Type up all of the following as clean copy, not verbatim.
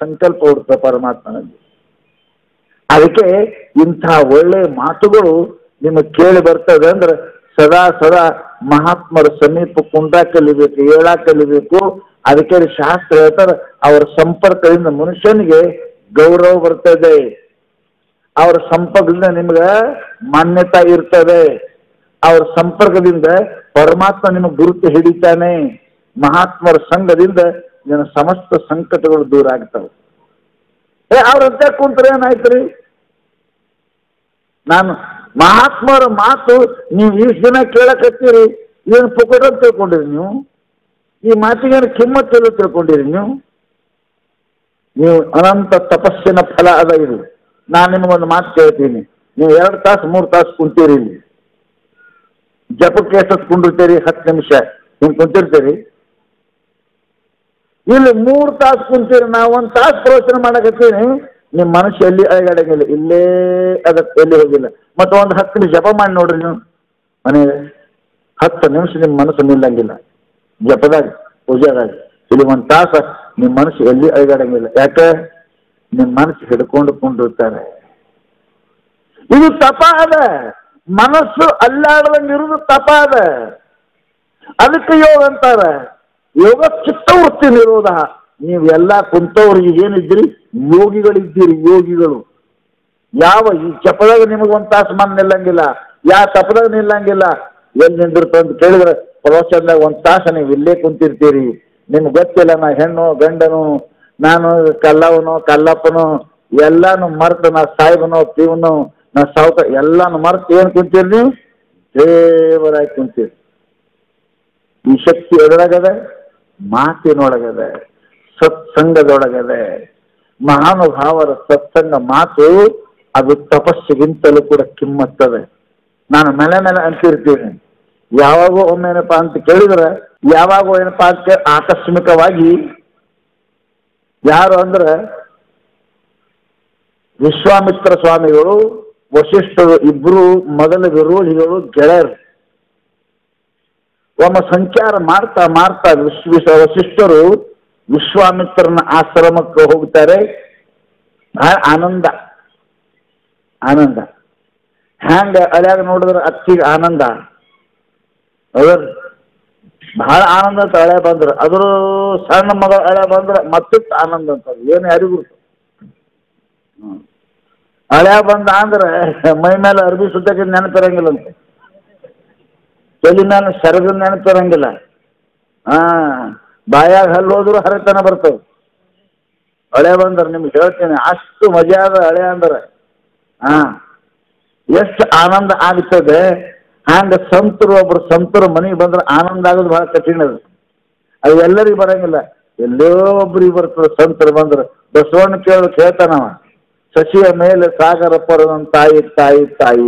ಸಂಕಲ್ಪ ಹುಡ್ತ ಪರಮಾತ್ಮನಲ್ಲಿ. ಅದಕ್ಕೆ ಇಂಥ ಒಳ್ಳೆ ಮಾತುಗಳು ನಿಮಗೆ ಕೇಳಿ ಬರ್ತದೆ ಅಂದ್ರೆ ಸದಾ ಸದಾ ಮಹಾತ್ಮರ ಸಮೀಪ ಕುಂಡ್ರ ಕಲಿಬೇಕು, ಹೇಳಾ ಕಲಿಬೇಕು. ಅದಕ್ಕೆ ಶಾಸ್ತ್ರ ಹೇಳ್ತಾರೆ, ಅವರ ಸಂಪರ್ಕದಿಂದ ಮನುಷ್ಯನಿಗೆ ಗೌರವ ಬರ್ತದೆ, ಅವರ ಸಂಪರ್ಕದಿಂದ ನಿಮ್ಗೆ ಮಾನ್ಯತಾ ಇರ್ತದೆ, ಅವರ ಸಂಪರ್ಕದಿಂದ ಪರಮಾತ್ಮ ನಿಮಗೆ ಗುರುತು ಹಿಡಿತಾನೆ. ಮಹಾತ್ಮರ ಸಂಘದಿಂದ ನಿನ್ನ ಸಮಸ್ತ ಸಂಕಟಗಳು ದೂರ ಆಗ್ತವೆ. ಅವ್ರಂತ ಕುಂತ್ರೆ ಏನಾಯ್ತ್ರಿ? ನಾನು ಮಹಾತ್ಮರ ಮಾತು ನೀವು ಇಷ್ಟು ದಿನ ಕೇಳಕತ್ತೀರಿ, ಏನು ಪುಕಟ ಅಂತ ತಿಳ್ಕೊಂಡಿರಿ ನೀವು? ಈ ಮಾತಿಗೇನು ಕಿಮ್ಮತ್ತಿಲ್ಲ ತಿಳ್ಕೊಂಡಿರಿ ನೀವು? ಅನಂತ ತಪಸ್ಸಿನ ಫಲ ಅದ ಇದು. ನಾನು ನಿಮಗೊಂದು ಮಾತು ಕೇಳ್ತೀನಿ, ನೀವು 2 ತಾಸು 3 ತಾಸು ಕುಂತೀರಿ, ಇಲ್ಲಿ ಜಪಕ್ಕೆ ಎಷ್ಟೊತ್ತು ಕುಂಡಿರ್ತೀರಿ? 10 ನಿಮಿಷ ಹಿಂಗೆ ಕುಂತಿರ್ತೀರಿ. ಇಲ್ಲಿ 3 ತಾಸು ಕುಂತೀರಿ, ನಾವು 1 ತಾಸು ಪ್ರವಚನ ಮಾಡಕತ್ತೀನಿ, ನಿಮ್ಮ ಮನಸ್ಸು ಎಲ್ಲಿ ಅಳಗಡಂಗಿಲ್ಲ, ಇಲ್ಲೇ ಅದಕ್ಕೆ ಎಲ್ಲಿ ಹೋಗಿಲ್ಲ. ಮತ್ತು ಒಂದು 10 ನಿಮಿಷ ಜಪ ಮಾಡಿ ನೋಡ್ರಿ ನೀವು ಮನೆಗೆ, 10 ನಿಮಿಷ ನಿಮ್ಮ ಮನಸ್ಸು ನಿಲ್ಲಂಗಿಲ್ಲ ಜಪದಾಗ, ಪೂಜೆದಾಗ. ಇಲ್ಲಿ 1 ತಾಸು ನಿಮ್ಮ ಮನಸ್ಸು ಎಲ್ಲಿ ಅಳಗಡಂಗಿಲ್ಲ. ಯಾಕೆ? ನಿಮ್ಮ ಮನಸ್ಸು ಹಿಡ್ಕೊಂಡು ಕೊಂಡಿರ್ತಾರೆ. ಇದು ತಪ ಅದ, ಮನಸ್ಸು ಅಲ್ಲಾಡದಂಗಿರುವುದು ತಪ ಅದ. ಅದಕ್ಕೆ ಯೋಗ ಅಂತಾರೆ, ಯೋಗ ಚಿತ್ತವೃತ್ತಿ ನಿರೋಧ. ನೀವೆಲ್ಲ ಕುಂತವ್ರು ಈಗೇನಿದ್ದೀರಿ? ಯೋಗಿಗಳಿದ್ದೀರಿ, ಯೋಗಿಗಳು. ಯಾವ ಈ ಜಪದಾಗ ನಿಮಗೆ 1 ತಾಸು ಮನ್ ನಿಲ್ಲಂಗಿಲ್ಲ, ಯಾವ ತಪದಾಗ ನಿಲ್ಲಂಗಿಲ್ಲ. ಎಲ್ಲಿ ನಿಂದಿರ್ತ ಅಂತ ಕೇಳಿದ್ರೆ ಪ್ರವಚನದಾಗ 1 ತಾಸು ನೀವು ಇಲ್ಲೇ ಕುಂತಿರ್ತೀರಿ. ನಿಮ್ಗೆ ಗೊತ್ತಿಲ್ಲ ನಾ ಹೆಣ್ಣು ಗಂಡನು, ನಾನು ಕಲ್ಲವನು ಕಲ್ಲಪ್ಪನು, ಎಲ್ಲಾನು ಮರ್ತು ನಾ ಸಾಯಿಬನು ಪೀವನು ನಾ ಸಾವುಕ ಎಲ್ಲಾನು ಮರ್ತು ಏನು ಕುಂತೀರಿ ನೀವು? ದೇವರಾಗಿ ಕುಂತೀರಿ. ಈ ಶಕ್ತಿ ಎದುರಾಗದೆ, ಮಾತಿನೊಳಗದೆ, ಸತ್ಸಂಗದೊಳಗದೆ. ಮಹಾನುಭಾವರ ಸತ್ಸಂಗ ಮಾತು ಅದು ತಪಸ್ಸಿಗಿಂತಲೂ ಕೂಡ ಕಿಮ್ಮತ್ತದೆ. ನಾನು ಮೇಲೆ ಮೇಲೆ ಅಂತಿರ್ತೀನಿ, ಯಾವಾಗೋ ಒಮ್ಮೆನಪ್ಪ ಅಂತ ಕೇಳಿದ್ರೆ, ಯಾವಾಗೋ ಏನಪ್ಪಾ ಅಂತ ಆಕಸ್ಮಿಕವಾಗಿ ಯಾರು ಅಂದ್ರೆ ವಿಶ್ವಾಮಿತ್ರ ಸ್ವಾಮಿಗಳು ವಶಿಷ್ಠರು ಇಬ್ರು ಮೊದಲ ವಿರೋಧಿಗಳು ಗೆಳೆಯರು. ಒಮ್ಮೆ ಸಂಚಾರ ಮಾಡ್ತಾ ಮಾಡ್ತಾ ವಶಿಷ್ಠರು ವಿಶ್ವಾಮಿತ್ರನ ಆಶ್ರಮಕ್ಕೆ ಹೋಗ್ತಾರೆ. ಬಹಳ ಆನಂದ ಆನಂದ. ಹ್ಯಾಂಗ ಅಲ್ಯಾಗ ನೋಡಿದ್ರೆ ಅತ್ತಿಗೆ ಆನಂದ, ಹೌದ್ರ ಬಹಳ ಆನಂದ ಅಂತ ಹಳೆ ಬಂದ್ರೆ, ಅದ್ರ ಸಣ್ಣ ಮಗ ಹಳೆ ಬಂದ್ರೆ ಮತ್ತಿತ್ತು ಆನಂದ ಅಂತಾರೆ. ಏನು ಯಾರಿಗೂ ಹಳೆ ಬಂದ ಅಂದ್ರೆ ಮೈ ಮೇಲೆ ಅರ್ಬಿ ಸುತ್ತಕ್ಕೆ ನೆನಪಿರಂಗಿಲ್ಲಂತೆ, ತಲೆ ಮೇಲೆ ಸೆರಗದ ನೆನಪಿರಂಗಿಲ್ಲ. ಬಾಯಾಗ ಹಲ್ಲು ಹೋದ್ರು ಹರತನ ಬರ್ತವೆ. ಹಳೆ ಬಂದ್ರೆ ನಿಮ್ಗೆ ಹೇಳ್ತೀನಿ, ಅಷ್ಟು ಮಜಾ ಅದ ಹಳೆ ಅಂದ್ರೆ. ಎಷ್ಟು ಆನಂದ ಆಗ್ತದೆ. ಹಂಗ ಸಂತರು ಒಬ್ರು ಸಂತರು ಮನೆಗೆ ಬಂದ್ರೆ ಆನಂದ ಆಗೋದು ಬಹಳ ಕಠಿಣ ಅದು. ಅದು ಎಲ್ಲರಿಗೂ ಬರಂಗಿಲ್ಲ, ಎಲ್ಲೋ ಒಬ್ರಿಗೆ ಬರ್ತದೆ. ಸಂತರು ಬಂದ್ರೆ ಬಸವಣ್ಣ ಕೇಳ್ತಾನವ, ಶಶಿಯ ಮೇಲೆ ಸಾಗರ ಪರದನ್ ತಾಯಿ ತಾಯಿ ತಾಯಿ.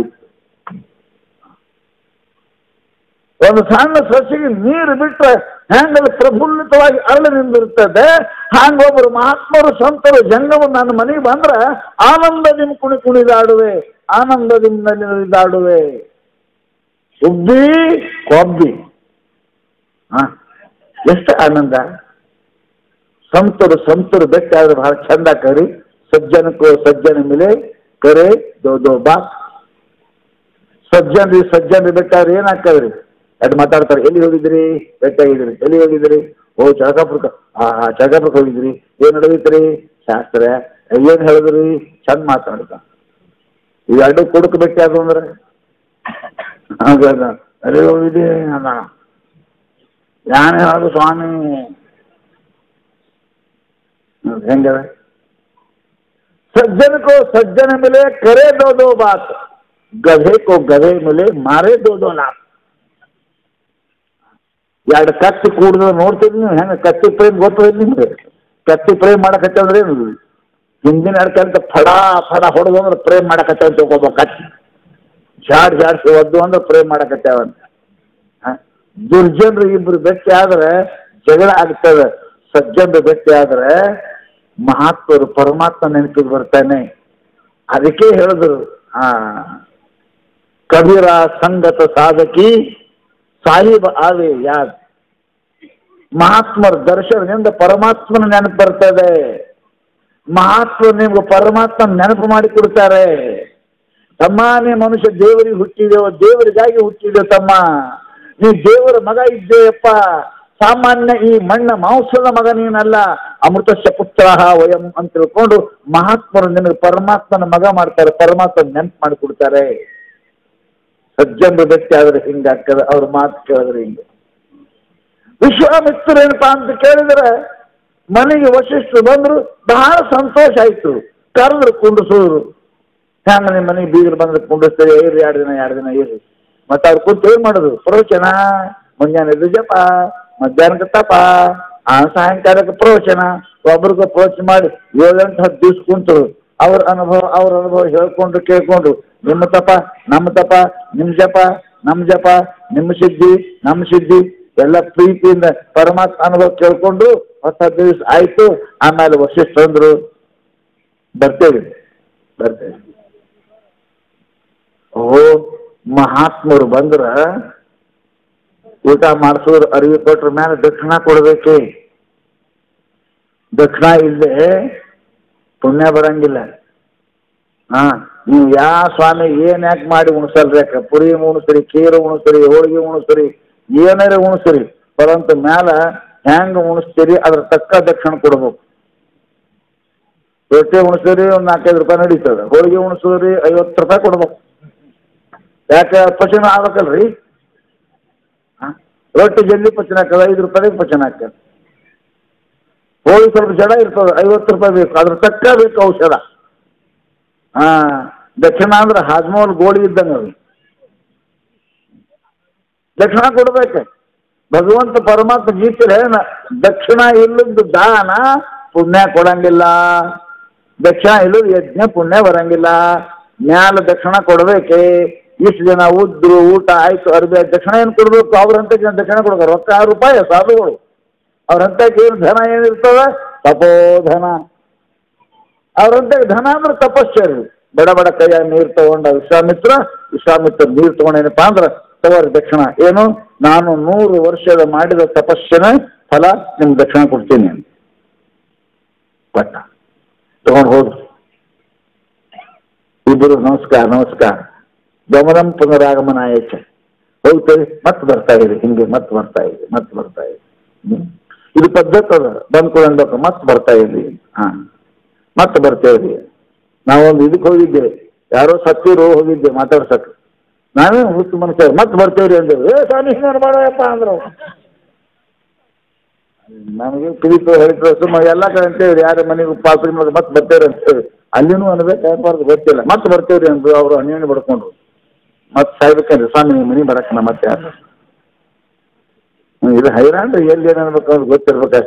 ಒಂದು ಸಣ್ಣ ಸಸಿಗೆ ನೀರು ಬಿಟ್ಟರೆ ಹೆಂಗದು ಪ್ರಫುಲ್ಲಿತವಾಗಿ ಅರಳು ನಿಂದಿರ್ತದೆ. ಹಾಗೊಬ್ಬರು ಮಹಾತ್ಮರು ಸಂತರು ಜಂಗಮ ನನ್ನ ಮನೆಗೆ ಬಂದ್ರೆ ಆನಂದದಿಂದ ಕುಣಿದಾಡುವೆ, ಆನಂದದಿಂದ ನಲಿದಾಡುವೆ. ಸುದ್ದಿ ಕೊಬ್ಬಿ ಎಷ್ಟು ಆನಂದ. ಸಂತರು ಸಂತರು ಬೆಟ್ಟ ಆದ್ರೆ ಬಹಳ ಚಂದ. ಕರಿ ಸಜ್ಜನಕ್ಕೂ ಸಜ್ಜನ ಮೇಲೆ ಕರೆ ದೋ ಬಾತ್. ಸಜ್ಜನ್ರಿ ಬೆಟ್ಟ ಆದ್ರೆ ಏನಾಗ್ತದ್ರಿ? ಅದು ಮಾತಾಡ್ತಾರೆ. ಎಲ್ಲಿ ಹೋಗಿದ್ರಿ? ಬೆಟ್ಟ ಆಗಿದ್ರಿ. ಎಲ್ಲಿ ಹೋಗಿದ್ರಿ? ಓ ಚಳಕಾಪುರಕ್ಕೆ. ಚಳಕಾಪುರಕ್ಕೆ ಹೋಗಿದ್ರಿ. ಏನ್ ನಡೆದಿತ್ರಿ? ಶಾಸ್ತ್ರ. ಏನ್ ಹೇಳಿದ್ರಿ? ಚಂದ ಮಾತಾಡ್ತ. ಇವೆರಡು ಕುಡುಕು ಬೆಟ್ಟ ಅದು ಅಂದ್ರೆ ಅಲ್ಲಿ ಹೋಗಿದ್ದಿ ಅದ ಯಾನೇ ಹೇಳೋದು ಸ್ವಾಮಿ ಹೆಂಗದ. सज्जन को सज्जन मिले करे दो दो बात, गधे को गधे मिले मारे दो दो लाख. ಎರಡು ಕತ್ತಿ ಕೂಡಿದ್ರೆ ನೋಡ್ತೀರಿ ನೀವು ಹೆಂಗೆ ಕತ್ತಿ ಪ್ರೇಮ್ ಗೊತ್ತದ ನಿಮ್ಗೆ? ಕತ್ತಿ ಪ್ರೇಮ್ ಮಾಡಕತ್ತಂದ್ರೆ ಏನು? ಹಿಂದಿನ ಅಡ್ಕಂತ ಫಡ ಫಡ ಹೊಡೆದು ಅಂದ್ರೆ ಪ್ರೇಮ್ ಮಾಡಕತ್ತ ಅಂತ ತಿಳ್ಕೊಬೇಕು. ಕತ್ತಿ ಜಾಡ್ಸಿ ಒದ್ದು ಅಂದ್ರೆ ಪ್ರೇಮ್ ಮಾಡಕತ್ತೇವಂತ. ದುರ್ಜನರು ಇಬ್ರು ಭೇಟಿ ಆದ್ರೆ ಜಗಳ ಆಗ್ತದೆ, ಸಜ್ಜನರು ಭೇಟಿ ಆದ್ರೆ ಮಹಾತ್ಮರು ಪರಮಾತ್ಮ ನೆನಪಿಗೆ ಬರ್ತಾನೆ. ಅದಕ್ಕೆ ಹೇಳಿದ್ರು ಕಬೀರ ಸಂಗತ ಸಾಧಕಿ ಸಾಹಿಬ್ ಆವೆ ಯಾದ್. ಮಹಾತ್ಮರ ದರ್ಶನದಿಂದ ಪರಮಾತ್ಮನ ನೆನಪು ಬರ್ತದೆ. ಮಹಾತ್ಮ ನಿಮ್ಗೆ ಪರಮಾತ್ಮ ನೆನಪು ಮಾಡಿ ಕೊಡ್ತಾರೆ. ತಮ್ಮ ನೀ ಮನುಷ್ಯ ದೇವರಿಗೆ ಹುಟ್ಟಿದೆವು, ದೇವರಿಗಾಗಿ ಹುಟ್ಟಿದೆವು ತಮ್ಮ, ನೀ ದೇವರ ಮಗ ಇದ್ದೇಯಪ್ಪ, ಸಾಮಾನ್ಯ ಈ ಮಣ್ಣ ಮಾಂಸದ ಮಗ ನೀನಲ್ಲ, ಅಮೃತಸ್ಯ ಪುತ್ರ ವಯಂ ಅಂತ ತಿಳ್ಕೊಂಡು ಮಹಾತ್ಮರು ನಿನಗೆ ಪರಮಾತ್ಮನ ಮಗ ಮಾಡ್ತಾರೆ, ಪರಮಾತ್ಮ ನೆನಪು ಮಾಡಿಕೊಡ್ತಾರೆ. ಸಜ್ಜನರು ವ್ಯಕ್ತಿ ಆದ್ರೆ ಹಿಂಗಾಗ್ತದೆ, ಅವ್ರ ಮಾತು ಕೇಳಿದ್ರೆ ಹಿಂಗೆ. ವಿಶ್ವಾಮಿತ್ರ ಏನಪ್ಪಾ ಅಂತ ಕೇಳಿದ್ರೆ ಮನೆಗೆ ವಶಿಷ್ಠರು ಬಂದ್ರು, ಬಹಳ ಸಂತೋಷ ಆಯ್ತು. ಕರೆದ್ರು, ಕುಂಡಿಸೋರು. ಹ್ಯಾಂಗ ನಿಮ್ಮ ಮನೆಗೆ ಬೀಗರು ಬಂದ್ರೆ ಕುಂಡಿಸ್ತಾರೆ, ಇರ್ರಿ 2 ದಿನ ಇರ್ರಿ. ಮತ್ತೆ ಅವ್ರು ಕೂತು ಏನ್ ಮಾಡೋದು, ಪ್ರವಚನ, ಮುಂಜಾನೆ ಜಪ, ಮಧ್ಯಾಹ್ನಕ್ಕೆ ತಪ, ಸಾಯಂಕಾಲಕ್ಕೆ ಪ್ರವಚನ, ಒಬ್ರಿಗೂ ಪ್ರವಚನ ಮಾಡಿ 7-10 ದಿವ್ಸ ಕುಂತು ಅವ್ರ ಅನುಭವ ಹೇಳ್ಕೊಂಡು ಕೇಳ್ಕೊಂಡು, ನಿಮ್ಮ ತಪ ನಮ್ಮ ತಪ, ನಿಮ್ ಜಪ ನಮ್ಮ ಜಪ, ನಿಮ್ಮ ಸಿದ್ಧಿ ನಮ್ಮ ಸಿದ್ಧಿ ಎಲ್ಲ ಪ್ರೀತಿಯಿಂದ ಪರಮಾತ್ಮ ಅನುಭವ ಕೇಳ್ಕೊಂಡು 10 ದಿವಸ ಆಯ್ತು. ಆಮೇಲೆ ವಶಿಷ್ಠ ಅಂದ್ರು, ಬರ್ತೇವೆ. ಓ ಮಹಾತ್ಮರು ಬಂದ್ರ ಊಟ ಮಾಡಿಸೋರು, ಅರಿವಿ ಕೊಟ್ರ ಮೇಲೆ ದಕ್ಷಿಣ ಕೊಡ್ಬೇಕೆ. ದಕ್ಷಿಣ ಇಲ್ಲದೆ ಪುಣ್ಯ ಬರಂಗಿಲ್ಲ. ನೀವು ಯಾವ ಸ್ವಾಮಿ ಏನ್ ಯಾಕೆ ಮಾಡಿ ಉಣಿಸಲ್ರಿ, ಪುರಿ ಉಣಿಸ್ರಿ, ಖೀರು ಉಣಿಸ್ರಿ, ಹೋಳಿಗೆ ಉಣಿಸ್ರಿ, ಏನಾರ ಉಣಿಸ್ರಿ, ಬರಂತ ಮ್ಯಾಲ ಹೆಂಗ ಉಣಿಸ್ತೀರಿ ಅದ್ರ ತಕ್ಕ ದಕ್ಷಿಣ ಕೊಡ್ಬೇಕು. ರೊಟ್ಟಿ ಉಣಿಸ್ತೀರಿ ಒಂದು 4-5 ರೂಪಾಯಿ ನಡೀತದೆ, ಹೋಳಿಗೆ ಉಣಿಸೋರಿ 50 ರೂಪಾಯಿ ಕೊಡ್ಬೇಕು. ಯಾಕೆ ಪಚನ ಆಗ್ಬೇಕಲ್ರಿ. ರೊಟ್ಟಿ ಜಲ್ದಿ ಪಚನ ಹಾಕದ 5 ರೂಪಾಯಿಗೆ ಪಚನ ಹಾಕದ. ಹೋಳಿಗೆ ಸ್ವಲ್ಪ ಜಡ ಇರ್ತದೆ, 50 ರೂಪಾಯಿ ಬೇಕು, ಅದ್ರ ತಕ್ಕ ಬೇಕು ಔಷಧ. ದಕ್ಷಿಣ ಅಂದ್ರೆ ಹಾಜ್ಮೋಲ್ ಗೋಳಿ ಇದ್ದಂಗೆ ಅದು. ದಕ್ಷಿಣ ಕೊಡ್ಬೇಕು. ಭಗವಂತ ಪರಮಾತ್ಮ ಗೀತೆ ದಕ್ಷಿಣ ಇಲ್ಲದ ದಾನ ಪುಣ್ಯ ಕೊಡಂಗಿಲ್ಲ, ದಕ್ಷಿಣ ಇಲ್ಲದ ಯಜ್ಞ ಪುಣ್ಯ ಬರಂಗಿಲ್ಲ. ಮ್ಯಾಲ ದಕ್ಷಿಣ ಕೊಡ್ಬೇಕೆ. ಇಷ್ಟು ಜನ ಉದ್ರು, ಊಟ ಆಯ್ತು, ಅರ್ಬಿ ಆಯ್ತು, ದಕ್ಷಿಣ ಏನು ಕೊಡ್ಬೇಕು? ಅವ್ರಂತಕ್ಕೆ ದಕ್ಷಿಣ ಕೊಡ್ತಾರೆ, ರೊಕ್ಕ 6 ರೂಪಾಯಿ ಸಾಧುಗಳು. ಅವ್ರಂತಕ್ಕೆ ಏನು ಧನ ಏನಿರ್ತದೆ? ತಪೋಧನ. ಅವ್ರಂತಕ್ಕೆ ಧನ ಅಂದ್ರೆ ತಪಶ್ಚರ್ಯ. ಬಡ ಕೈಯಾಗ ನೀರು ತಗೊಂಡ ವಿಶ್ವಾಮಿತ್ರ ನೀರು ತಗೊಂಡೇನಪ್ಪ ಅಂದ್ರೆ ತಗೋರಿ ದಕ್ಷಿಣ. ಏನು? ನಾನು 100 ವರ್ಷದ ಮಾಡಿದ ತಪಸ್ಸಿನ ಫಲ ನಿಮ್ಗೆ ದಕ್ಷಿಣ ಕೊಡ್ತೀನಿ ಅಂತ ಕೊಟ್ಟ. ತಗೊಂಡು ಹೋದ್ರು ಇಬ್ಬರು. ನಮಸ್ಕಾರ. ಗಮನಂ ಪುನರಾಗಮನ ಆಯ್ತು. ಹೋಗ್ತೇವೆ, ಮತ್ತೆ ಬರ್ತಾ ಇದೆ, ಹಿಂಗೆ ಮತ್ತೆ ಬರ್ತಾ ಇದೆ. ಇದು ಪದ್ಧತಿ ಅದ. ಬಂದ್ಕೊಳ್ಳಬೇಕು, ಮತ್ತೆ ಬರ್ತಾ ಇದ್ವಿ. ಮತ್ತೆ ಬರ್ತೇವ್ರಿ. ನಾವೊಂದು ಇದಕ್ಕೆ ಹೋಗಿದ್ದೆ, ಯಾರೋ ಸತ್ತಿರು ಹೋಗಿದ್ದೆ ಮಾತಾಡ್ಸಕ್. ನಾವೇ ಹುಟ್ಟು ಮನುಷ್ಯ, ಮತ್ತೆ ಬರ್ತೇವ್ರಿ ಅಂದೇವು. ಸ್ವಾಮಿ ಹಿಂಗಾರು ಮಾಡೋಯಪ್ಪ ಅಂದ್ರು. ನಮಗೆ ಕಿರಿತು ಹೇಳಿದ್ರು, ಸುಮ್ಮ ಎಲ್ಲ ಕಡೆ ಅಂತೇವ್ರಿ, ಯಾರ ಮನೆಗೂ ಪಾಲ್ಸಿ ಮತ್ತೆ ಬರ್ತೇವ್ರಿ ಅಂತೇಳಿ. ಅಲ್ಲಿನೂ ಅನ್ಬೇಕು ಯಾಕೆ ಗೊತ್ತಿಲ್ಲ. ಮತ್ತೆ ಬರ್ತೇವ್ರಿ ಅಂದ್ರು. ಅವರು ಅನ್ಯೋನ್ಯ ಬಡ್ಕೊಂಡ್ರು. ಮತ್ತೆ ಸಾಯ್ಬೇಕಂದ್ರೆ ಸ್ವಾಮಿ ನಿಮ್ಮ ಮನೆ ಬರಕ್ಕನ ಮತ್ತೆ ಯಾರು ಇದು ಹೈರಾಣ್ರಿ. ಎಲ್ಲಿ ಏನ್ ಅನ್ಬೇಕು ಅವ್ರು ಗೊತ್ತಿರ್ಬೇಕಾಗ.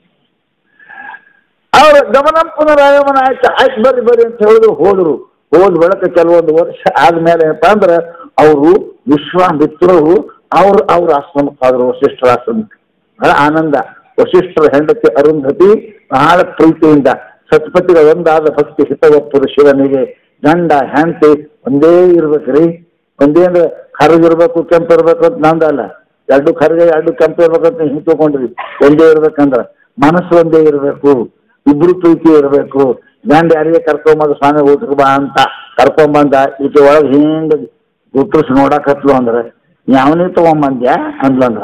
ಅವ್ರ ಗಮನ ಪುನರಾಗಮನ ಆಯ್ತು ಬರ್ರಿ ಅಂತ ಹೇಳಿದ್ರು. ಹೋದ್ ಬೆಳಕ ಕೆಲವೊಂದು ವರ್ಷ ಆದ್ಮೇಲೆ ಏನಪ್ಪಾ ಅಂದ್ರೆ ಅವರು ವಿಶ್ವಾಮಿತ್ರರು ಅವ್ರ ಆಶ್ರಮಕ್ಕೆ ಆದ್ರು, ವಶಿಷ್ಠರ ಆಶ್ರಮಕ್ಕೆ. ಆನಂದ. ವಶಿಷ್ಠರ ಹೆಂಡತಿ ಅರುಂಧತಿ ಬಹಳ ಪ್ರೀತಿಯಿಂದ ಸತ್ಪತಿಗ ಒಂದಾದ ಭಕ್ತಿ ಹಿತವಪ್ಪುರು ಶಿವನಿಗೆ. ಗಂಡ ಹೆಂಡತಿ ಒಂದೇ ಇರ್ಬೇಕ್ರಿ. ಒಂದೇ ಅಂದ್ರೆ ಕರಗಿರ್ಬೇಕು, ಕೆಂಪು ಇರ್ಬೇಕು ಅಂತ ನಂದಲ್ಲ. 2 ಕರಗೆ 2 ಕೆಂಪು ಇರ್ಬೇಕಂತ ಹಿಂಗೆ ತಗೊಂಡ್ರಿ. ಒಂದೇ ಇರ್ಬೇಕಂದ್ರ ಮನಸ್ಸು ಒಂದೇ ಇರ್ಬೇಕು, ಇಬ್ರು ಪ್ರೀತಿ ಇರ್ಬೇಕು. ಗಂಡ ಯಾರಿಗೆ ಕರ್ಕೊಂಬಂದು ಸ್ವಾಮಿ ಊಟಕ್ಕೆ ಬಾ ಅಂತ ಕರ್ಕೊಂಬಂದ, ಈಕೆ ಒಳಗೆ ಹಿಂಗ ಗುಟ್ರಿಸಿ ನೋಡಕತ್ಲು ಅಂದ್ರೆ ಯಾವನೇ ತಗೊಂಬಂದ್ಯಾ ಅಂದ್ಲಂದ್ರ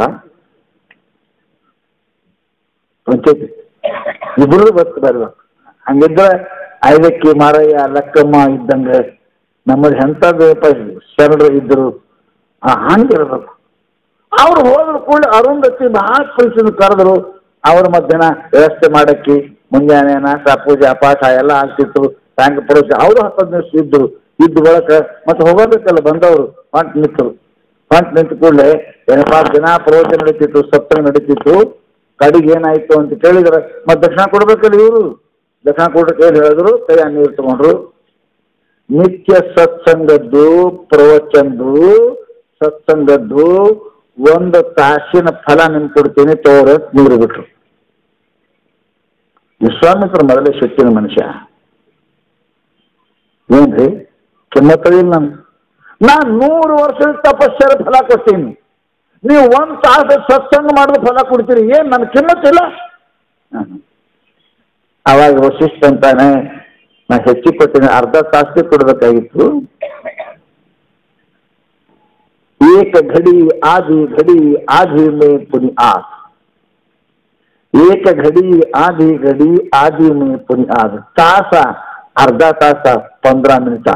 ಪಂಚಾಯತಿ ಇಬ್ರು ಬರ್ಬೇಕು. ಹಂಗಿದ್ರೆ ಐದಕ್ಕಿ ಮಾರಯ್ಯ ಲಕ್ಕಮ್ಮ ಇದ್ದಂಗೆ ನಮ್ಮದು ಎಂಥದ್ದು ಶರಣರು ಇದ್ರು ಹಂಗಿರ್ಬೇಕು. ಅವ್ರು ಹೋದ್ರು ಕೂಡ ಅರುಂಧತಿ ಬಹಳ ಪ್ರೀತಿಯಿಂದ ಕರೆದ್ರು. ಅವ್ರ ಮಧ್ಯಾಹ್ನ ವ್ಯವಸ್ಥೆ ಮಾಡಕ್ಕೆ ಮುಂಜಾನೆ ನಾಷ್ಟ ಪೂಜಾ ಪಾಠ ಎಲ್ಲ ಆಗ್ತಿತ್ತು. ಸಾಯಂಕಾಲ ಪ್ರವೇಶ ಅವರು 10 ನಿಮಿಷ ಇದ್ದು ಬಳಕ ಮತ್ತೆ ಹೋಗೋದಕ್ಕೆಲ್ಲ ಬಂದವರು ಹೊಂಟ್ ನಿಂತ ಕೂಡಲೇ ಏನಪ್ಪಾ ದಿನ ಪ್ರವಚನ ನಡೀತಿತ್ತು, ಸಪ್ತಂಗ ನಡೀತಿತ್ತು. ಕಡೆಗೆ ಏನಾಯ್ತು ಅಂತ ಕೇಳಿದ್ರೆ ಮತ್ತೆ ದಕ್ಷಿಣ ಕೊಡ್ಬೇಕಲ್ಲ ಇವರು. ದಕ್ಷಿಣ ಕೊಡಕ್ಕೆ ಏನು ಹೇಳಿದ್ರು? ಕೈಯ ನೀರು ತಗೊಂಡ್ರು. ನಿತ್ಯ ಸತ್ಸಂಗದ್ದು ಪ್ರವಚನದ್ದು ಸತ್ಸಂಗದ್ದು 1 ತಾಸಿನ ಫಲ ನಿಮ್ಗೆ ಕೊಡ್ತೀನಿ ತೋರ ನೀರು ಬಿಟ್ರು. ವಿಶ್ವಾಮಿತ್ರ ಮೊದಲೇ ಶಕ್ತಿನ ಮನುಷ್ಯ ಏನ್ರಿ ಕಿಮ್ಮತ್ತದಿಲ್ಲ. ನಾನು 100 ವರ್ಷದ ತಪಸ್ಸರ ಫಲ ಕೊಡ್ತೀನಿ, ನೀವು 1 ತಾಸು ಸತ್ಸಂಗ ಮಾಡಿದ ಫಲ ಕೊಡ್ತೀರಿ, ಏನ್ ನನ್ನ ಕಿಮ್ಮತ್ತಿಲ್ಲ? ಅವಾಗ ವಶಿಷ್ಠ ಅಂತಾನೆ, ನಾ ಹೆಚ್ಚಿಗೆ ಕೊಟ್ಟಿನಿ, ಅರ್ಧ ತಾಸಿಗೆ ಕೊಡ್ಬೇಕಾಗಿತ್ತು. ಏಕ ಘಡಿ ಆಧಿ ಮೇ ಪುನಿ ಆದ್, ಏಕ ಘಡಿ ಆಧಿ ಮೇ ಪುನಿ ಆದ್. ತಾಸ अर्धा तास 15 मिनट.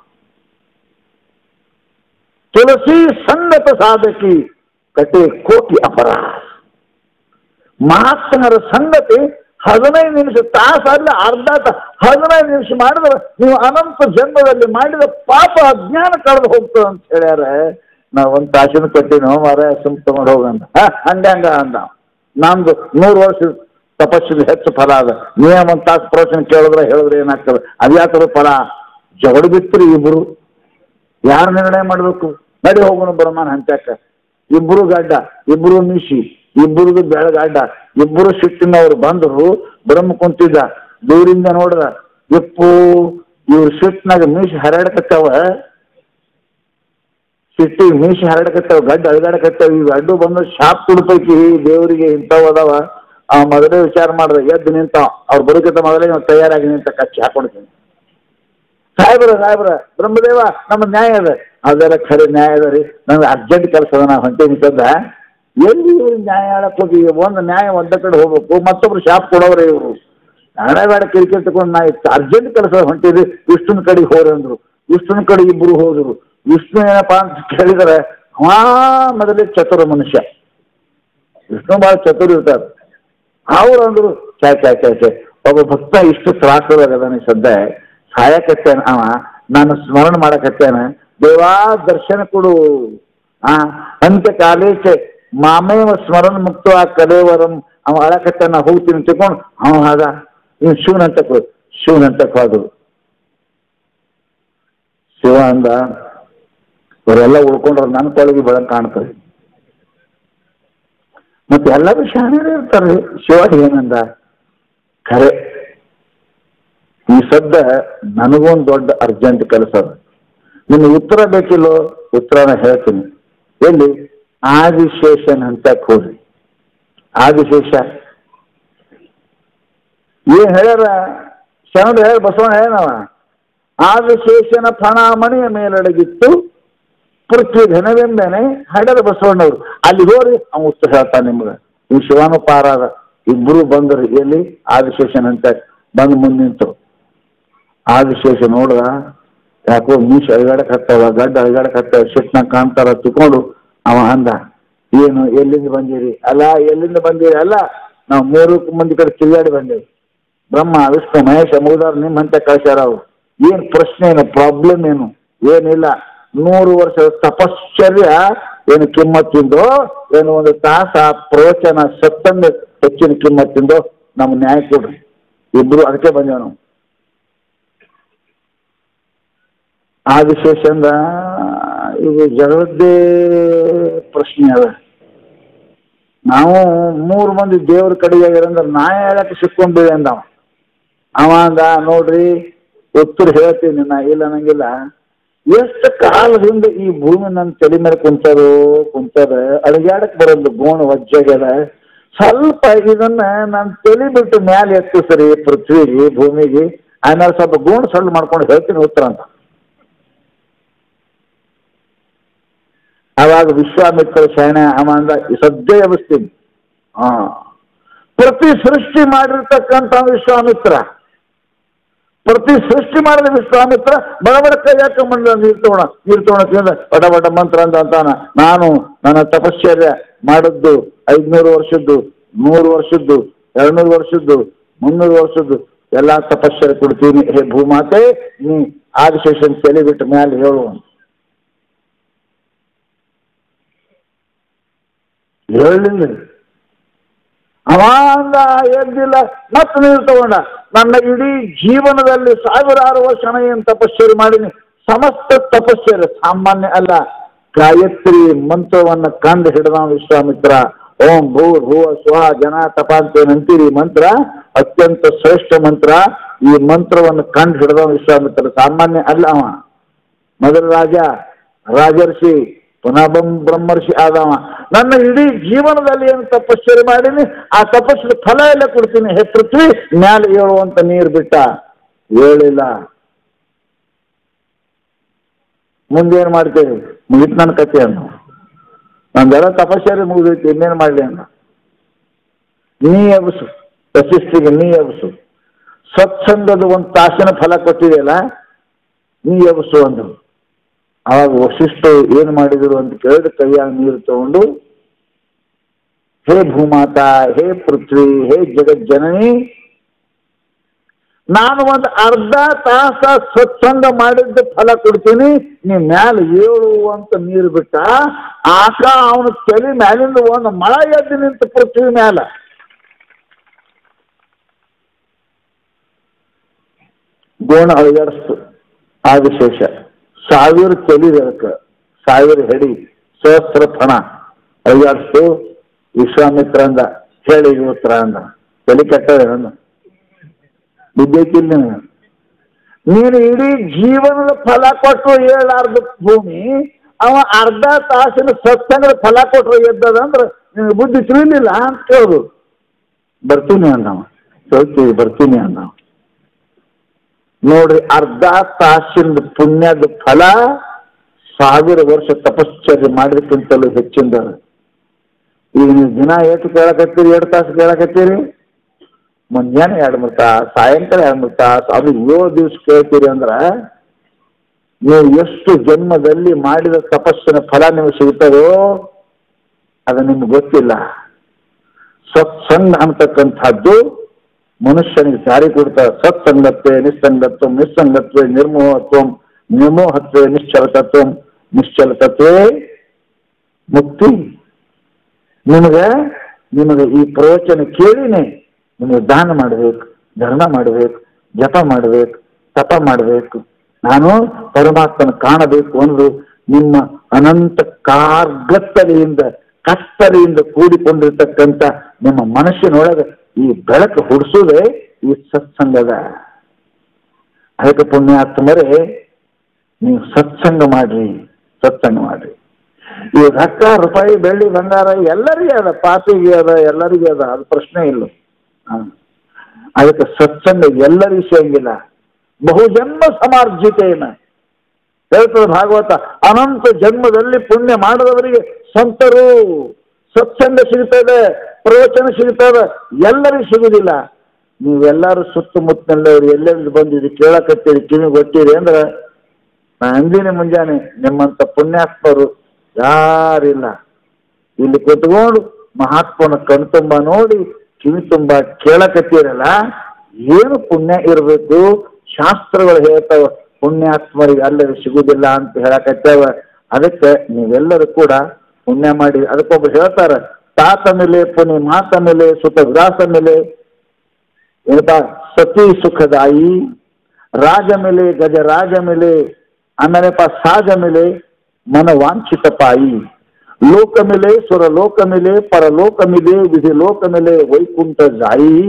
तुलसी संगत साधकी कटे कोटि अपराध. ಮಹಾತ್ಮರ ಸಂಗತಿ 15 ನಿಮಿಷ, ತಾಸ ಅಲ್ಲ ಅರ್ಧ ತಾಸ, 15 ನಿಮಿಷ ಮಾಡಿದ್ರೆ ನೀವು ಅನಂತ ಜನ್ಮದಲ್ಲಿ ಮಾಡಿದ ಪಾಪ ಅಜ್ಞಾನ ಕಳೆದು ಹೋಗ್ತದೆ ಅಂತ ಹೇಳ್ಯಾರ. ನಾವು ಒಂದು ತಾಸಿನ ಕೊಟ್ಟಿನೋ ಮಾರ ಸುಮ್ ತಗೊಂಡು ಹೋಗಂದ. ಹಂಗಂಗ ಅಂದ. ನಮ್ದು 100 ವರ್ಷ ತಪಸ್ಸಿಗೆ ಹೆಚ್ಚು ಫಲ ಅದ. ನೀವೇ ಒಂದು ತಾಸು ಪ್ರವಚನ ಕೇಳಿದ್ರೆ ಹೇಳಿದ್ರೆ ಏನಾಗ್ತದೆ? ಅದ್ಯಾತರ ಫಲ? ಜಗಳ ಬಿತ್ತರಿ ಇಬ್ರು. ಯಾರು ನಿರ್ಣಯ ಮಾಡ್ಬೇಕು? ನಡಿ ಹೋಗೋಣ ಬ್ರಹ್ಮನ ಹಂಚಾಕ. ಇಬ್ರು ಗಡ್ಡ, ಇಬ್ರು ಮೀಸಿ, ಇಬ್ಬರದು ಬೆಳಗಡ್ಡ, ಇಬ್ಬರು ಸಿಟ್ಟಿನವ್ರು ಬಂದರು. ಬ್ರಹ್ಮ ಕುಂತಿದ್ದ, ದೂರಿಂದ ನೋಡ್ದ, ಇಪ್ಪು ಇವ್ರ ಸಿಟ್ಟಿನಾಗ ಮೀಸಿ ಹರಡಕತ್ತಾವ, ಸಿಟ್ಟಿಗೆ ಮೀಸಿ ಹರಡಕತ್ತಾವ, ಗಡ್ಡ ಅಳಗಾಡಕತ್ತಾವ. ಇವ್ ಅಡ್ಡು ಬಂದು ಶಾಪ್ ಕುಡ್ಪೈಕಿ ದೇವರಿಗೆ ಇಂಥವು ಅದಾವ. ಮೊದಲೇ ವಿಚಾರ ಮಾಡ್ದ, ಎದ್ದು ನಿಂತ ಅವ್ರು ಬರೋಕ್ಕಿಂತ ಮೊದಲೇ ನಾವು ತಯಾರಾಗಿ ನಿಂತ ಕಚ್ಚಿ ಹಾಕೊಡ್ತೀನಿ. ಸಾಹೇಬ್ರ ಬ್ರಹ್ಮದೇವ ನಮ್ಮ ನ್ಯಾಯ ಅದ. ಅದೆಲ್ಲ ಖರೆ ನ್ಯಾಯ ಅದ ರೀ, ನಮ್ಗೆ ಅರ್ಜೆಂಟ್ ಕೆಲಸ ಅದ, ನಾವು ಹೊಂಟೇನಿ ಸದ್ದ. ಎಲ್ಲಿ ಇವ್ರು ನ್ಯಾಯ ಹೇಳಕ್ ಹೋಗಿ ಒಂದು ನ್ಯಾಯ ಒಂದ ಕಡೆ ಹೋಗ್ಬೇಕು, ಮತ್ತೊಬ್ರು ಶಾಪ್ ಕೊಡೋವ್ರೆ ಇವರು. ಹಣೆ ಬೇಡ ಕಿರಿಕಿರಿ ತಗೊಂಡು ನಾ ಇತ್ತು ಅರ್ಜೆಂಟ್ ಕೆಲಸ ಹೊಂಟಿದ್ರಿ, ವಿಷ್ಣುನ ಕಡೆಗೆ ಹೋರಿ ಅಂದ್ರು. ವಿಷ್ಣುನ ಕಡೆ ಇಬ್ರು ಹೋದ್ರು. ವಿಷ್ಣು ಏನಪ್ಪಾ ಅಂತ ಕೇಳಿದರೆ ಮೊದಲೇ ಚತುರ ಮನುಷ್ಯ. ವಿಷ್ಣು ಬಹಳ ಚತುರ ಇರ್ತಾರೆ. ಅವ್ರು ಅಂದ್ರು, ಚಾಯ್ ಒಬ್ಬ ಭಕ್ತ ಇಷ್ಟು ತ್ರಾಸದಾಗದಾನೆ, ಸದ್ಯ ಸಾಯಕತ್ತೇನ ಅವ, ನಾನು ಸ್ಮರಣ ಮಾಡಕತ್ತೇನ, ದೇವಾ ದರ್ಶನ ಕೊಡು. ಅಂತ್ಯ ಕಾಲೇಚೆ ಮಾಮೇವ ಸ್ಮರಣ ಮುಕ್ತ ಕಲೇವರಂ. ಅವ ಅಳಕತ್ತೇನ, ಹೋಗ್ತೀನಿ ತಗೊಂಡು ಅವ ಆದ ಇವ್ ಶಿವನಂತಕ್ಕೆ ಹೋದ್ರು. ಶಿವ ಅಂದ, ಇವರೆಲ್ಲ ಉಳ್ಕೊಂಡ್ರ ನನ್ನ ಕೊಳಗಿ ಬೆಳಕ್ ಕಾಣ್ತದೆ, ಮತ್ತೆ ಎಲ್ಲರೂ ಶಾಣೆ ಇರ್ತಾರೆ. ಶಿವ ಏನಂದ, ಖರೆ ಈ ಸದ್ದ ನನಗೊಂದು ದೊಡ್ಡ ಅರ್ಜೆಂಟ್ ಕೆಲಸ ಅದ, ನಿಮ್ಗೆ ಉತ್ತರ ಬೇಕಿಲ್ಲೋ? ಉತ್ತರನ ಹೇಳ್ತೀನಿ. ಎಲ್ಲಿ? ಆದಿಶೇಷನ್ ಅಂತ ಹೋಗ್ರಿ. ಆದಿಶೇಷ ಏನ್ ಹೇಳ್ಯಾರ? ಶರಣರು ಹೇಳ, ಬಸವಣ್ಣ ಹೇಳನವ, ಆದಿಶೇಷನ ಫಣಾಮಣಿಯ ಮೇಲಡಗಿತ್ತು ಪೃಥ್ವಿ ಘನವೆಂದೇನೆ ಹಡದ ಬಸವಣ್ಣವ್ರು. ಅಲ್ಲಿ ಹೋರಿ ಅವ್ನು ಉತ್ತರ ಹೇಳ್ತಾನೆ ನಿಮ್ಗೆ. ಈ ಶಿವಾನು ಪಾರಾದ ಇಬ್ರು ಬಂದರು. ಎಲ್ಲಿ? ಆದಿಶೇಷನ್ ಅಂತ ಬಂದು ಮುಂದೆ ನಿಂತರು. ಆದಿಶೇಷ ನೋಡ್ದ, ಯಾಕೋ ಮೀಸ ಅಳಗಾಡಕ್ ಹತ್ತವ, ಗಡ್ಡ ಅಳಗಾಡಕ್ ಹತ್ತವ, ಶಿಟ್ನಾಗ ಕಾಣ್ತಾರ ತಿಳ್ಕೊಂಡು ಅವ ಅಂದ, ಏನು ಎಲ್ಲಿಂದ ಬಂದಿರಿ? ಅಲ್ಲ ಎಲ್ಲಿಂದ ಬಂದಿರಿ? ಅಲ್ಲ, ನಾವು 3 ಮಂದಿ ಕಡೆ ತಿರುಗಾಡಿ ಬಂದೇವಿ. ಬ್ರಹ್ಮ ವಿಷ್ಣು ಮಹೇಶ ಮೂದಾರ್ ನಿಮ್ಮಂತೆ ಕಳ್ಸ್ಯಾರ. ಅವ್ರು ಏನ್ ಪ್ರಶ್ನೆ ಏನು? ಪ್ರಾಬ್ಲಮ್ ಏನು? ಏನಿಲ್ಲ. 100 ವರ್ಷದ ತಪಶ್ಚರ್ಯ ಏನು ಕಿಮ್ಮತ್ತಿಂದೋ, ಏನು ಒಂದು ತಾಸ ಪ್ರವಚನ ಸತ್ತಂಗ ಹೆಚ್ಚಿನ ಕಿಮ್ಮತ್ತಿಂದೋ ನಮ್ಗೆ ನ್ಯಾಯ ಕೊಡ್ರಿ. ಇಬ್ರು ಅದಕ್ಕೆ ಬಂದೇವ್ ನಾವು. ಆದಿಶೇಷಂದ ಇದು ಜಗದ್ದೇ ಪ್ರಶ್ನೆ ಅದ. ನಾವು 3 ಮಂದಿ ದೇವ್ರ ಕಡೆಯಾಗಿರಂದ್ರೆ ನ್ಯಾಯ ಹೇಳಕ್ಕೆ ಸಿಕ್ಕೊಂಡ್ಬಿಡಿ ಅಂದ ಅವ ಅಂದ, ನೋಡ್ರಿ ಉತ್ತರ ಹೇಳ್ತೀನಿ ನಾ, ಇಲ್ಲ ನಂಗಿಲ್ಲ. ಎಷ್ಟು ಕಾಲದಿಂದ ಈ ಭೂಮಿ ನನ್ನ ತಲೆ ಮೇಲೆ ಕುಂತದ, ಅಡಿಗಾಡಕ್ ಬರೋದು ಗೋಣ ವಜ್ಜಾಗ್ಯದ. ಸ್ವಲ್ಪ ಇದನ್ನ ನಾನು ತಲೆ ಬಿಟ್ಟು ಮ್ಯಾಲೆ ಎತ್ತು ಸರಿ ಪೃಥ್ವಿಗೆ, ಭೂಮಿಗೆ, ಆಮೇಲೆ ಸ್ವಲ್ಪ ಗೋಣ ಸಣ್ಣ ಮಾಡ್ಕೊಂಡು ಹೇಳ್ತೀನಿ ಉತ್ತರ ಅಂತ. ಅವಾಗ ವಿಶ್ವಾಮಿತ್ರ ಶರಣ ಅವ ಅಂದ, ಸದ್ಯ ಎಬ್ಬಿಸ್ತೀನಿ. ಪ್ರತಿ ಸೃಷ್ಟಿ ಮಾಡಿರ್ತಕ್ಕಂಥ ವಿಶ್ವಾಮಿತ್ರ, ಪ್ರತಿ ಸೃಷ್ಟಿ ಮಾಡಿದ ವಿಶ್ವಾಮಿತ್ರ ಬಡ ಕೈ ಹಾಕೊಂಡ್ ನೀರು ತಗೋಣ ಬಡ ಮಂತ್ರ ಅಂತಾನ. ನಾನು ನನ್ನ ತಪಶ್ಚರ್ಯ ಮಾಡಿದ್ದು 500 ವರ್ಷದ್ದು, 100 ವರ್ಷದ್ದು, 200 ವರ್ಷದ್ದು, 300 ವರ್ಷದ್ದು ಎಲ್ಲಾ ತಪಶ್ಚರ್ಯ ಕೊಡ್ತೀನಿ. ಹೇ ಭೂಮಾತೆ, ನೀ ಆದಿಶೇಷನ್ ತಲೆ ಬಿಟ್ಟು ಮ್ಯಾಲೆ ಹೇಳು. ಹೇಳಲಿಲ್ಲ. ಅವಾಂದ ಎದ್ದಿಲ್ಲ, ಮತ್ತೆ ನೀರು ತಗೊಂಡ. ನನ್ನ ಇಡೀ ಜೀವನದಲ್ಲಿ 1000 ವರ್ಷ ಏನು ತಪಶ್ಚರ್ಯ ಮಾಡೀನಿ. ಸಮಸ್ತ ತಪಶ್ಚರ್ಯ ಸಾಮಾನ್ಯ ಅಲ್ಲ. ಗಾಯತ್ರಿ ಮಂತ್ರವನ್ನು ಕಂಡು ಹಿಡಿದ ವಿಶ್ವಾಮಿತ್ರ. ಓಂ ಭೂರ್ ಭುವ ಸ್ವಹ ಜನ ತಪ ಅಂತೇನಂತೀರಿ ಮಂತ್ರ ಅತ್ಯಂತ ಶ್ರೇಷ್ಠ ಮಂತ್ರ. ಈ ಮಂತ್ರವನ್ನು ಕಂಡು ಹಿಡಿದ ವಿಶ್ವಾಮಿತ್ರ ಸಾಮಾನ್ಯ ಅಲ್ಲ. ಅವ ಮೊದಲ ರಾಜರ್ಷಿ ಪುನಃ ಬ್ರಹ್ಮರ್ಷಿ ಆದವ, ನನ್ನ ಇಡೀ ಜೀವನದಲ್ಲಿ ಏನು ತಪಶ್ಚರ್ಯ ಮಾಡೀನಿ ಆ ತಪಸ್ಸಿನ ಫಲ ಎಲ್ಲ ಕೊಡ್ತೀನಿ. ಹೇ ಪೃಥ್ವಿ ಮ್ಯಾಲೆ ಏಳುವಂತ ನೀರು ಬಿಟ್ಟ, ಹೇಳಿಲ್ಲ. ಮುಂದೇನು ಮಾಡ್ತೇವೆ? ಮುಗಿತ್ ನನ್ನ ಕಥೆ ಅನ್ನ, ನಂದೆಲ್ಲ ತಪಶ್ಚರ್ಯ ಮುಗಿದೈತಿ, ಇನ್ನೇನು ಮಾಡಲಿ ಅನ್ನ. ನೀ ಎಬ್ಸು, ಪ್ರಶಸ್ತಿಗೆ ನೀ ಎಬ್ಸು. ಸತ್ಸಂಗದ ಒಂದು ತಾಸಿನ ಫಲ ಕೊಟ್ಟಿದೆಯಲ್ಲ, ನೀ ಎಬ್ಸು ಅಂದ್ರು. ಆವಾಗ ವಶಿಷ್ಠರು ಏನು ಮಾಡಿದರು ಅಂತ ಕೇಳಿದ್ರೆ ಕೈಯಾಗ ನೀರು ತಗೊಂಡು, ಹೇ ಭೂಮಾತಾ, ಹೇ ಪೃಥ್ವಿ, ಹೇ ಜಗಜ್ಜನನಿ, ನಾನು ಒಂದು ಅರ್ಧ ತಾಸ ಸತ್ಸಂಗ ಮಾಡಿದ್ದ ಫಲ ಕೊಡ್ತೀನಿ, ನೀ ಮ್ಯಾಲ ಏಳು ಅಂತ ನೀರು ಬಿಟ್ಟ. ಆಕ ಅವನ ತಲೆ ಮ್ಯಾಲಿಂದ ಒಂದು ಮಳ ಎದ್ದು ನಿಂತು ಪೃಥ್ವಿ ಮ್ಯಾಲ. ಗೋಣ ಅಳಿಗಾಡಿಸ್ತು ಆದಿಶೇಷ. 1000 ತಲೆ ಅದಕ್ಕೆ, 1000 ಹೆಡಿ, ಸಹಸ್ರ ಫಣ ಅಳಿಗಾಡಿಸ್ತು. ವಿಶ್ವಾಮಿತ್ರ ಅಂದ, ಹೇಳಿ ಉತ್ತರ ಅಂದ, ತಲೆ ಕೆಟ್ಟದ ಬಿದ್ದೈತಿಲ್ಲ ನೀನು ಇಡೀ ಜೀವನದ ಫಲ ಕೊಟ್ಟರು ಏಳಾರ್ಧ ಭೂಮಿ, ಅವ ಅರ್ಧ ತಾಸಿನ ಸತ್ಸಂಗದ ಫಲ ಕೊಟ್ಟರು ಎದ್ದದಂದ್ರೆ ನಿನಗೆ ಬುದ್ಧಿ ತಿಳಿಲಿಲ್ಲ ಅಂತ ಕೇಳುದು. ಬರ್ತೀನಿ ಅಂದವ, ಕೇಳ್ತೀವಿ ಬರ್ತೀನಿ ಅಂದವ. ನೋಡ್ರಿ, ಅರ್ಧ ತಾಸಿನ ಪುಣ್ಯದ ಫಲ 1000 ವರ್ಷ ತಪಶ್ಚರ್ಯ ಮಾಡಿದಕ್ಕಿಂತಲೂ ಹೆಚ್ಚಿಂದ. ಈಗ ನೀವು ದಿನ ಎಷ್ಟು ಕೇಳಕತ್ತೀರಿ? 2 ತಾಸು ಕೇಳಕತ್ತೀರಿ. ಮುಂಜಾನೆ 2-3 ತಾಸು, ಸಾಯಂಕಾಲ 2-3 ತಾಸು, ಅದು 7 ದಿವಸ ಕೇಳ್ತೀರಿ ಅಂದ್ರ ನೀವು ಎಷ್ಟು ಜನ್ಮದಲ್ಲಿ ಮಾಡಿದ ತಪಸ್ಸಿನ ಫಲ ನಿಮಗೆ ಸಿಗ್ತದೋ ಅದು ನಿಮ್ಗೆ ಗೊತ್ತಿಲ್ಲ. ಸತ್ಸಂಗ ಅಂತಕ್ಕಂಥದ್ದು ಮನುಷ್ಯನಿಗೆ ದಾರಿ ಕೊಡ್ತಾರೆ. ಸತ್ಸಂಗತ್ವೇ ನಿಸ್ಸಂಗತ್ವ, ನಿಸ್ಸಂಗತ್ವೇ ನಿರ್ಮೋಹತ್ವ, ನಿರ್ಮೋಹತ್ವೇ ನಿಶ್ಚಲತತ್ವ, ನಿಶ್ಚಲತತ್ವೇ ಮುಕ್ತಿ. ನಿಮಗೆ ಈ ಪ್ರವಚನ ಕೇಳಿನೇ ನಿಮಗೆ ದಾನ ಮಾಡಬೇಕು, ಧರ್ಮ ಮಾಡಬೇಕು, ಜಪ ಮಾಡಬೇಕು, ತಪ ಮಾಡಬೇಕು, ನಾನು ಪರಮಾತ್ಮನ ಕಾಣಬೇಕು ಅನ್ನೋದು ನಿಮ್ಮ ಅನಂತ ಕಾರ್ಗತ್ತಲೆಯಿಂದ ಕತ್ತಲೆಯಿಂದ ಕೂಡಿಕೊಂಡಿರ್ತಕ್ಕಂಥ ನಿಮ್ಮ ಮನಸ್ಸಿನೊಳಗೆ ಈ ಬೆಳಕು ಹುಡಿಸೋದೇ ಈ ಸತ್ಸಂಗದ. ಅದಕ್ಕೆ ಪುಣ್ಯಾತ್ಮರೇ, ನೀವು ಸತ್ಸಂಗ ಮಾಡ್ರಿ, ಸತ್ಸಂಗ ಮಾಡ್ರಿ. ಈ ರೊಕ್ಕ ರೂಪಾಯಿ ಬೆಳ್ಳಿ ಬಂಗಾರ ಎಲ್ಲರಿಗೆ ಅದ, ಪಾಪಿಗೆ ಅದ, ಎಲ್ಲರಿಗೆ ಅದ, ಅದು ಪ್ರಶ್ನೆ ಇಲ್ಲ. ಅದಕ್ಕೆ ಸತ್ಸಂಗ ಎಲ್ಲರಿಗೂ ಸಿಗಂಗಿಲ್ಲ. ಬಹುಜನ್ಮ ಸಮಾರ್ಜಿತೇನ ಹೇಳ್ತದೆ ಭಾಗವತ. ಅನಂತ ಜನ್ಮದಲ್ಲಿ ಪುಣ್ಯ ಮಾಡಿದವರಿಗೆ ಸಂತರು ಸತ್ಸಂಗ ಸಿಗ್ತದೆ, ಪ್ರವಚನ ಸಿಗ್ತದೆ, ಎಲ್ಲರಿಗೂ ಸಿಗುದಿಲ್ಲ. ನೀವೆಲ್ಲರೂ ಸುತ್ತಮುತ್ತಲವರು ಎಲ್ಲೆಲ್ಲಿ ಬಂದಿದ್ದು ಕೇಳಕತ್ತೀರಿ, ಕಿವಿ ಗೊತ್ತೀರಿ ಅಂದ್ರೆ ನಾ ಅಂದಿನ ಮುಂಜಾನೆ ನಿಮ್ಮಂತ ಪುಣ್ಯಾತ್ಮರು ಯಾರಿಲ್ಲ. ಇಲ್ಲಿ ಕೂತ್ಕೊಂಡು ಮಹಾತ್ಮನ ಕಣ್ತುಂಬ ನೋಡಿ ಕಿವಿ ತುಂಬ ಕೇಳಕತ್ತೀರಲ್ಲ, ಏನು ಪುಣ್ಯ ಇರಬೇಕು. ಶಾಸ್ತ್ರಗಳು ಹೇಳ್ತಾವ ಪುಣ್ಯಾತ್ಮರಿಗೆ ಅಲ್ಲದೆ ಸಿಗುದಿಲ್ಲ ಅಂತ ಹೇಳಕತ್ತೇವ. ಅದಕ್ಕೆ ನೀವೆಲ್ಲರೂ ಕೂಡ ಪುಣ್ಯ ಮಾಡಿ. ಅದಕ್ಕೊಬ್ರು ಹೇಳ್ತಾರ, ತಾತ ಮೇಲೆ ಪುಣ್ಯ ಮಾತ ಮೇಲೆ ಸುಖ ವಿಲಾಸ ಮೇಲೆ ಏನಪ್ಪ ಸತಿ ಸುಖದಾಯಿ, ರಾಜ ಮೇಲೆ ಗಜರಾಜ ಮೇಲೆ ಆಮೇಲೆಪ್ಪ ಸಾಜ ಮೇಲೆ ಮನವಾಂಛಿತ ಪಾಯಿ, ಲೋಕ ಮೇಲೆ ಸುರಲೋಕ ಮೇಲೆ ಪರಲೋಕ ಮೇಲೆ ವಿಧಿ ಲೋಕ ಮೇಲೆ ವೈಕುಂಠ ಜಾಯಿ,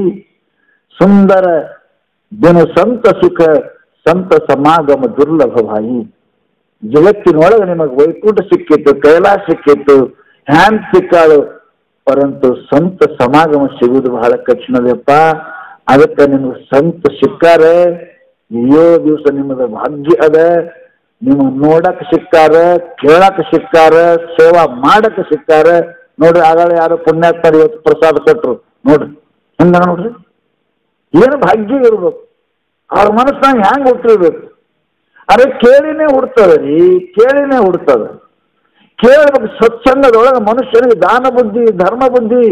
ಸುಂದರ ದಿನ ಸಂತ ಸುಖ ಸಂತ ಸಮಾಗಮ ದುರ್ಲಭ ಭಾಯಿ. ಜಗತ್ತಿನೊಳಗೆ ನಿಮಗೆ ವೈಕುಂಠ ಸಿಕ್ಕಿತ್ತು, ಕೈಲಾಸ ಸಿಕ್ಕಿತ್ತು, ಹ್ಯಾಂಡ್ ಸಿಕ್ಕಾಳು, ಪರಂತು ಸಂತ ಸಮಾಗಮ ಸಿಗುವುದು ಬಹಳ ಕಠಿಣದಪ್ಪ. ಅದಕ್ಕೆ ನಿಮ್ಗೆ ಸಂತ ಸಿಕ್ಕಾರೆ 7 ದಿವಸ ನಿಮ್ಮದ ಭಾಗ್ಯ ಅದ. ನಿಮ್ಮ ನೋಡಕ್ ಸಿಕ್ಕಾರ, ಕೇಳಕ್ ಸಿಕ್ಕಾರ, ಸೇವಾ ಮಾಡಕ್ ಸಿಕ್ಕಾರ. ನೋಡ್ರಿ, ಆಗಾಳೆ ಯಾರು ಪುಣ್ಯಾತ್ಮರು ಇವತ್ತು ಪ್ರಸಾದ ಕೊಟ್ರು ನೋಡ್ರಿ, ಹಂಗ ನೋಡ್ರಿ ಏನು ಭಾಗ್ಯ ಇರ್ಬೇಕು. ಅವ್ರ ಮನಸ್ಸಿನಾಗ ಹ್ಯಾಂಗ ಹುಟ್ಟಿರ್ಬೇಕು. ಅರೆ ಕೇಳಿನೇ ಹುಡ್ತದ ರೀ, ಕೇಳಿನೇ ಹುಡ್ತದ. ಕೇಳ್ಬೇಕು. ಸತ್ಸಂಗದೊಳಗೆ ಮನುಷ್ಯನಿಗೆ ದಾನ ಬುದ್ಧಿ, ಧರ್ಮ ಬುದ್ಧಿ,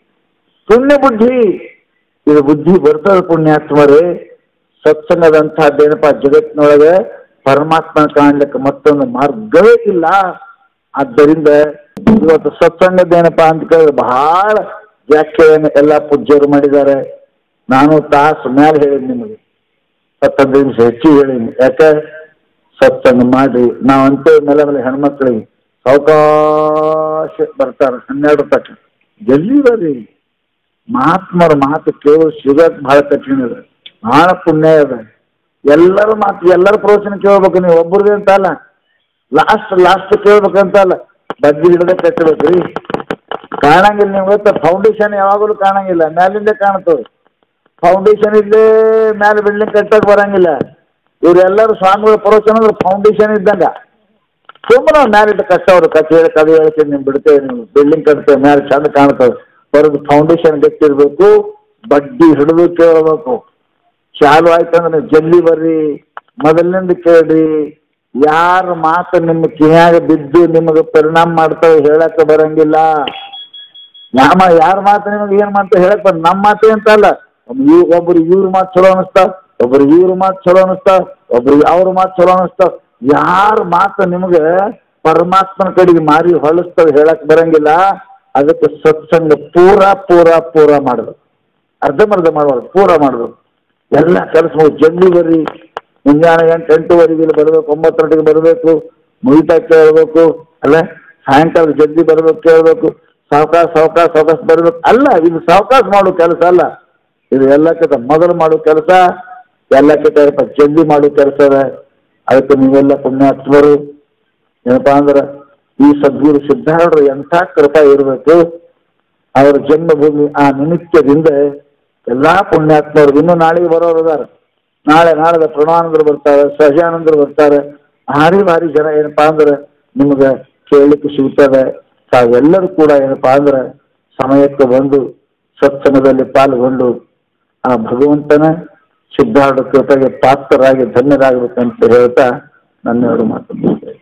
ಪುಣ್ಯ ಬುದ್ಧಿ, ಇದು ಬುದ್ಧಿ ಬರ್ತದೆ ಪುಣ್ಯಾತ್ಮರೇ. ಸತ್ಸಂಗದಂತಹದ್ದೇನಪ್ಪ, ಜಗತ್ತಿನೊಳಗೆ ಪರಮಾತ್ಮನ ಕಾಣ್ಲಿಕ್ಕೆ ಮತ್ತೊಂದು ಮಾರ್ಗವೇ ಇಲ್ಲ. ಆದ್ದರಿಂದ ಇವತ್ತು ಸತ್ಸಂಗದ್ದೇನಪ್ಪ ಅಂತ ಕೇಳಿದ್ರೆ ಬಹಳ ವ್ಯಾಖ್ಯೆಯನ್ನು ಎಲ್ಲ ಪೂಜ್ಯರು ಮಾಡಿದ್ದಾರೆ. ನಾನು ತಾಸು ಮೇಲೆ ಹೇಳಿನಿ, ನಿಮಗೆ 15 ನಿಮಿಷ ಹೆಚ್ಚಿಗೆ ಹೇಳಿನಿ. ಯಾಕೆ ಸತ್ಸಂಗ ಮಾಡ್ರಿ. ನಾವಂತೂ ಮೇಲೆ ಮೇಲೆ ಹೆಣ್ಮಕ್ಳಿಗೆ ಸಾವಕಾಶ ಬರ್ತಾರೆ 12 ತಕ್ಕ ಜಲ್ದಿ ಬರ್ರಿ. ಮಹಾತ್ಮರ ಮಾತು ಕೇಳಿ ಸಿಗಕ್ ಬಹಳ ಕಠಿಣ ಇದೆ, ಬಹಳ ಪುಣ್ಯ ಇದೆ. ಎಲ್ಲರ ಮಾತು, ಎಲ್ಲರ ಪ್ರವಚನ ಕೇಳ್ಬೇಕು. ನೀವು ಒಬ್ಬರದೇ ಅಂತ ಅಲ್ಲ, ಲಾಸ್ಟ್ ಕೇಳ್ಬೇಕಂತ ಅಲ್ಲ, ಬಗ್ಗಿ ಹಿಡ್ದ ಕಟ್ಟಬೇಕ್ರಿ. ಕಾಣಂಗಿಲ್ಲ ನಿಮ್ಗೆ ಗೊತ್ತಾ, ಫೌಂಡೇಶನ್ ಯಾವಾಗಲೂ ಕಾಣಂಗಿಲ್ಲ, ಮ್ಯಾಲಿಂದ ಕಾಣ್ತದೆ. ಫೌಂಡೇಶನ್ ಇಲ್ಲೇ ಮ್ಯಾಲೆ ಬಿಲ್ಡಿಂಗ್ ಕಟ್ಟಕ್ಕೆ ಬರಂಗಿಲ್ಲ. ಇವರೆಲ್ಲರೂ ಸ್ವಾಮಿಗಳ ಪ್ರವಚನ ಅಂದ್ರೆ ಫೌಂಡೇಶನ್ ಇದ್ದಂಗ. ಸುಮ್ಮನೆ ಮ್ಯಾಲಿಟ್ಟು ಕಟ್ಟವ್ರು ಕதை ಹೇಳ್ತೀನಿ, ನೀವು ಬಿಡ್ತೇವೆ, ನೀವು ಬಿಲ್ಡಿಂಗ್ ಕಟ್ತೇವೆ, ಮ್ಯಾಲೆ ಚಂದ ಕಾಣ್ತವೆ. ಬರೋದು ಫೌಂಡೇಶನ್ ಗಟ್ಟಿರ್ಬೇಕು, ಬಡ್ಡಿ ಹಿಡಿದು ಕೇಳಬೇಕು. ಚಾಲು ಆಯ್ತಂದ್ರೆ ನೀವು ಜಲ್ದಿ ಬರ್ರಿ, ಮೊದಲಿನಿಂದ ಕೇಳ್ರಿ. ಯಾರ ಮಾತು ನಿಮ್ಮ ಕಿವಿಯಾಗ ಬಿದ್ದು ನಿಮಗೆ ಪರಿಣಾಮ ಮಾಡ್ತಾವೆ ಹೇಳಕ್ಕೆ ಬರಂಗಿಲ್ಲ. ಯಾರ ಮಾತು ನಿಮಗೆ ಏನು ಮಾಡ್ತಾವೆ ಹೇಳಕ್ ಬರ. ನಮ್ಮ ಮಾತು ಅಂತ ಅಲ್ಲ, ಒಬ್ರು ಇವ್ರ ಮಾತು ಚಲೋ ಅನಿಸ್ತಾವ, ಒಬ್ರು ಇವ್ರ ಮಾತು ಚಲೋ ಅನಿಸ್ತಾವ, ಒಬ್ರಿಗೆ ಅವ್ರ ಮಾತು ಚಲೋ ಅನಿಸ್ತಾವ. ಯಾರ ಮಾತು ನಿಮಗೆ ಪರಮಾತ್ಮನ ಕಡೆಗೆ ಮಾರಿ ಹೊಲಿಸ್ತವೆ ಹೇಳಕ್ ಬರಂಗಿಲ್ಲ. ಅದಕ್ಕೆ ಸತ್ಸಂಗ ಪೂರ ಮಾಡೋದು, ಅರ್ಧಂಬರ್ಧ ಮಾಡಬಾರ್ದು, ಪೂರ ಮಾಡೋದು. ಎಲ್ಲ ಕೆಲಸ ಜಲ್ದಿ ಬರ್ರಿ. ಮುಂಜಾನೆ 8-8:30 ಬರಬೇಕು, 9 ಬರಬೇಕು, ಮುಗಿತಾ ಕೇಳಬೇಕು ಅಲ್ಲ. ಸಾಯಂಕಾಲ ಜಲ್ದಿ ಬರಬೇಕು, ಕೇಳಬೇಕು. ಸಾವಕಾಶ ಬರಬೇಕು ಅಲ್ಲ. ಇದು ಸಾವಕಾಶ ಮಾಡೋ ಕೆಲಸ ಅಲ್ಲ, ಇದು ಎಲ್ಲಕ್ಕಿಂತ ಮೊದಲು ಮಾಡೋ ಕೆಲಸ, ಎಲ್ಲಕ್ಕಿಂತ ಜಲ್ದಿ ಮಾಡೋ ಕೆಲಸ ಅದ. ಅದಕ್ಕೆ ನೀವೆಲ್ಲ ಪುಣ್ಯಾತ್ಮರು ಏನಪ್ಪಾ ಅಂದ್ರೆ ಈ ಸದ್ಗುರು ಸಿದ್ಧಾರೂಢರು ಎಂಥ ಕೃಪಾ ಇರಬೇಕು. ಅವರ ಜನ್ಮಭೂಮಿ ಆ ನಿಮಿತ್ತದಿಂದ ಎಲ್ಲಾ ಪುಣ್ಯಾತ್ಮರು ಇನ್ನು ನಾಳೆಗೆ ಬರೋರು ಅದಾರ. ನಾಳೆ ಪ್ರಣವಾನಂದರು ಬರ್ತಾರೆ, ಸಹಜಾನಂದರು ಬರ್ತಾರೆ. ಭಾರಿ ಜನ ಏನಪ್ಪಾ ಅಂದ್ರೆ ನಿಮ್ಗೆ ಕೇಳಲಿಕ್ಕೆ ಸಿಗ್ತದೆ. ತಾವೆಲ್ಲರೂ ಕೂಡ ಏನಪ್ಪಾ ಅಂದ್ರೆ ಸಮಯಕ್ಕೆ ಬಂದು ಸತ್ಸಂಗದಲ್ಲಿ ಪಾಲ್ಗೊಂಡು ಆ ಭಗವಂತನ ಸಿದ್ಧಾರೂಢ ಕೃಪೆಗೆ ಪಾತ್ರರಾಗಿ ಧನ್ಯರಾಗಬೇಕಂತ ಹೇಳ್ತಾ ನನ್ನ ಮಾತು